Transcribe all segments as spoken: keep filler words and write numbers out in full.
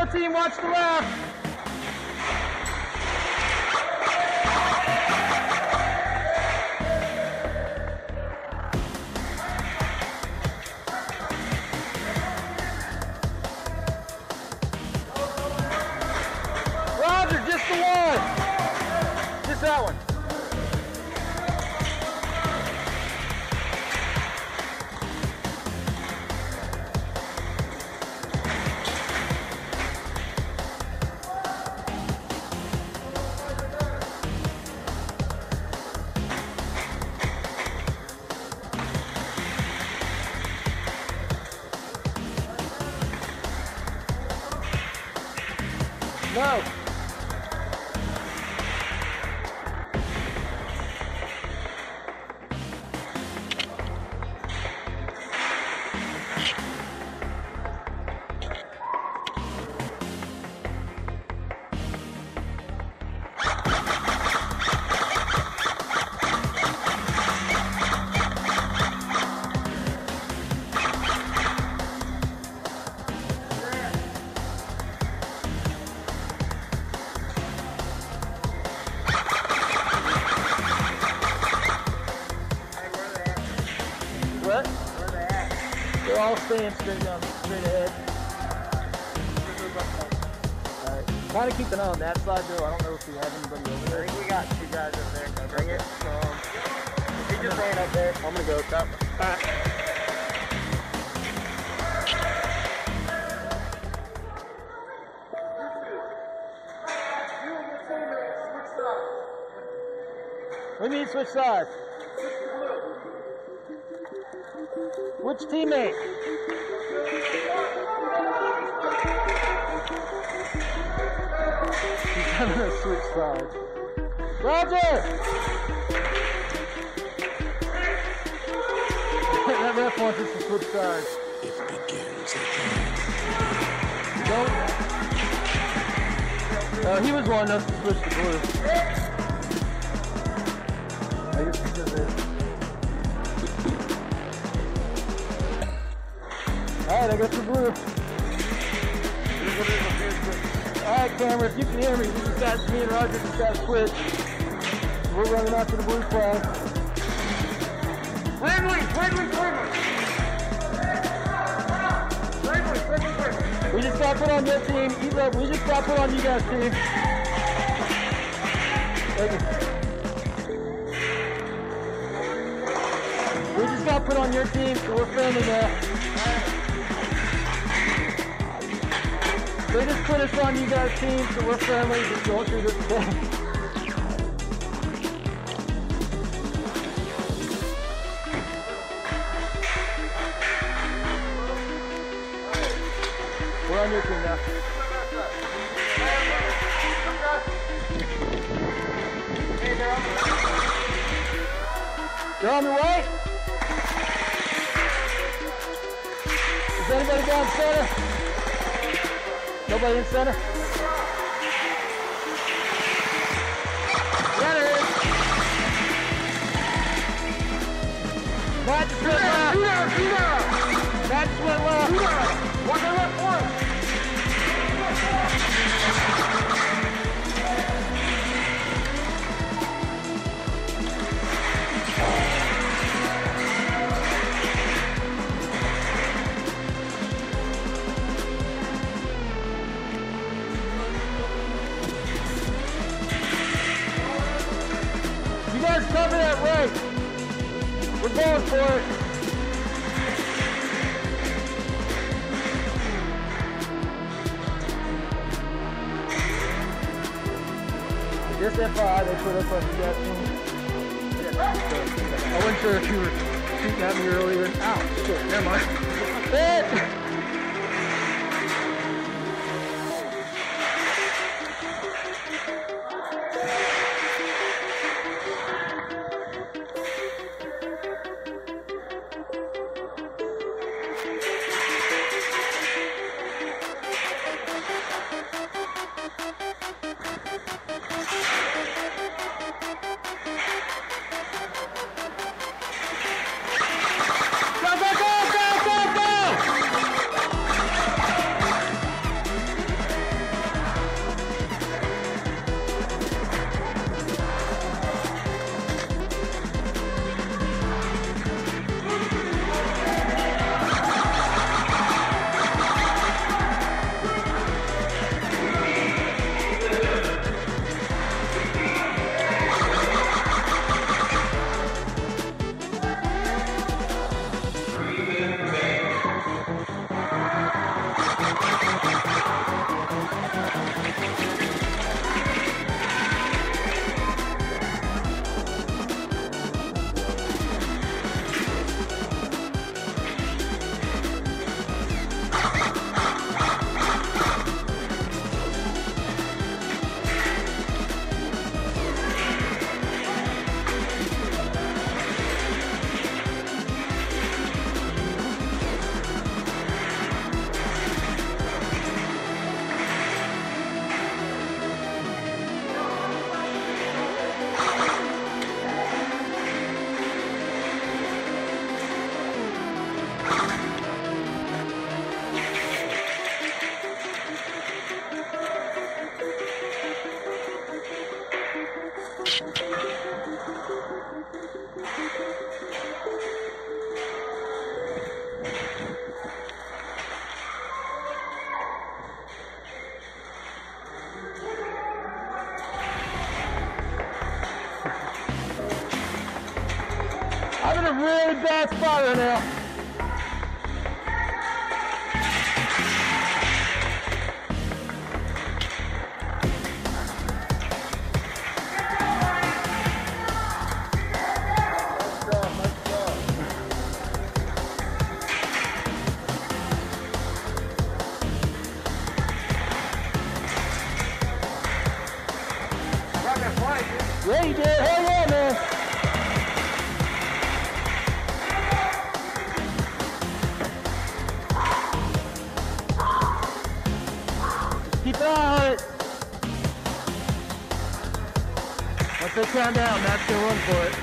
team, watch the left. Roger, just the one. Just that one. No. What? Where are they at? They're all staying straight down, straight ahead. Alright. Kind of keep an eye on that side though. I don't know if we have anybody over there. I think we got two guys over there. Can I bring it? Um, he just ran up there. I'm gonna go with that one. Alright. We need to switch sides. Which teammate? He's having to switch sides. Roger! That ref wants us to switch sides. It begins again. Don't. Uh, he was wanting us to switch to blue. I guess he does it. Alright, I got the blue. Alright, camera, if you can hear me, we just got me and Roger just got switched. We're running after the blue flag. Friendly, friendly, friendly. Friendly, friendly, friendly. We just got put on your team. Either we just got put on you guys' team. Thank you. We just got put on your team, so we're friendly now. They just put us on you guys' team, so we're friendly. Just going through this thing. We're on your team now. Hey, they're on the way. They're on the way? Is anybody down center? Nobody in center? Center is. Matt just went left. Matt just went left. One to left, one. You guys cover that right. We're going for it. Just F Y I, they put us on the gas team. I wasn't sure if you were shooting at me earlier. Ow, shit, never mind. Hit! Go, go, go, go, go, go! a really bad spot right now. Yeah, you did. Hell yeah, man. Keep an eye on it. Once they count down, Matt's gonna run for it.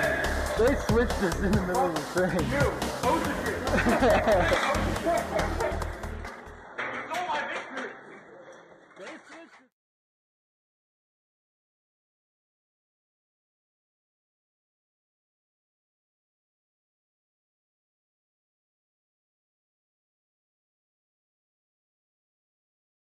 They switched us in the middle of the thing.